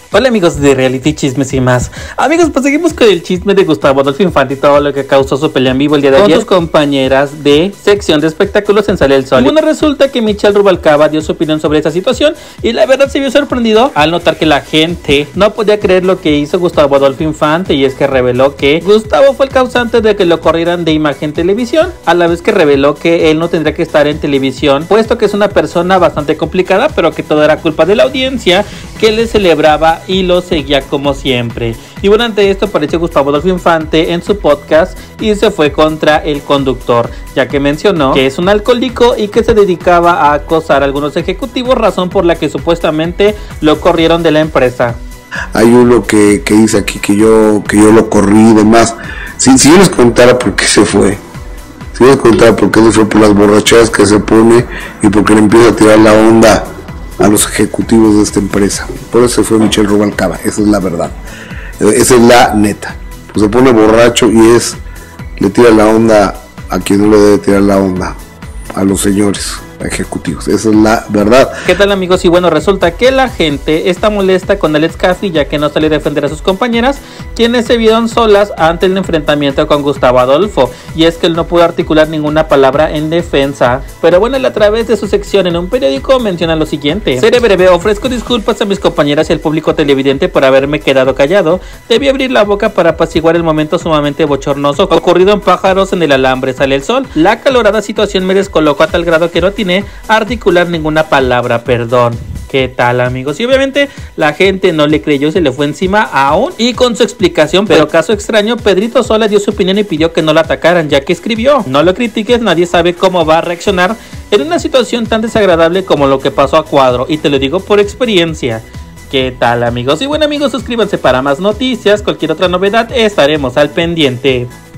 Hola amigos de Reality Chismes y más. Amigos, pues seguimos con el chisme de Gustavo Adolfo Infante y todo lo que causó su pelea en vivo el día de ayer con sus compañeras de sección de espectáculos en Sale el Sol. Y bueno, resulta que Michelle Rubalcaba dio su opinión sobre esta situación y la verdad se vio sorprendido al notar que la gente no podía creer lo que hizo Gustavo Adolfo Infante, y es que reveló que Gustavo fue el causante de que lo corrieran de Imagen Televisión, a la vez que reveló que él no tendría que estar en televisión, puesto que es una persona bastante complicada, pero que todo era culpa de la audiencia, que le celebraba y lo seguía como siempre. Y bueno, ante esto apareció Gustavo Adolfo Infante en su podcast y se fue contra el conductor, ya que mencionó que es un alcohólico y que se dedicaba a acosar a algunos ejecutivos, razón por la que supuestamente lo corrieron de la empresa. Hay uno que dice aquí que yo lo corrí y demás. Si yo les contara por qué se fue, si yo les contara por qué se fue, por las borracheras que se pone y porque le empieza a tirar la onda a los ejecutivos de esta empresa. Por eso se fue Michelle Rubalcaba, esa es la verdad, esa es la neta. Pues se pone borracho y le tira la onda a quien no le debe tirar la onda, a los señores ejecutivos, esa es la verdad. ¿Qué tal amigos? Y bueno, resulta que la gente está molesta con Alex Caffey, ya que no salió a defender a sus compañeras, quienes se vieron solas ante el enfrentamiento con Gustavo Adolfo, y es que él no pudo articular ninguna palabra en defensa. Pero bueno, él a través de su sección en un periódico menciona lo siguiente: seré breve, ofrezco disculpas a mis compañeras y al público televidente por haberme quedado callado. Debí abrir la boca para apaciguar el momento sumamente bochornoso ocurrido en Pájaros en el Alambre Sale el Sol. La acalorada situación me descolocó a tal grado que no tiene articular ninguna palabra, perdón. ¿Qué tal amigos? Y obviamente la gente no le creyó, se le fue encima aún y con su explicación, pero caso extraño, Pedrito Sola dio su opinión y pidió que no la atacaran, ya que escribió: no lo critiques, nadie sabe cómo va a reaccionar en una situación tan desagradable como lo que pasó a Cuadro, y te lo digo por experiencia. ¿Qué tal amigos? Y bueno amigos, suscríbanse para más noticias, cualquier otra novedad estaremos al pendiente.